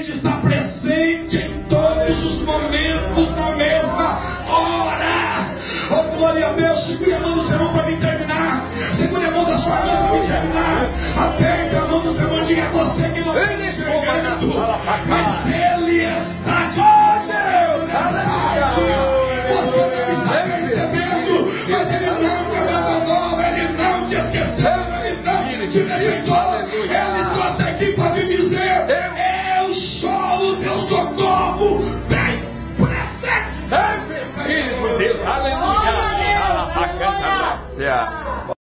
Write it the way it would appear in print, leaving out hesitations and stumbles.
gente está presente em todos os momentos na mesma hora. Oh, glória a Deus. Segure a mão do seu irmão para me terminar. Segure a mão da sua mão para me terminar. Aperta a mão do seu irmão. Diga a você que não está enxergando, mas Ele está te vendo. Você não está percebendo, mas Ele não te abandonou, Ele não te esqueceu, Ele não te rejeitou. Ele trouxe aqui para te dizer: eu sou o teu socorro bem presente. Filho de Deus, aleluia.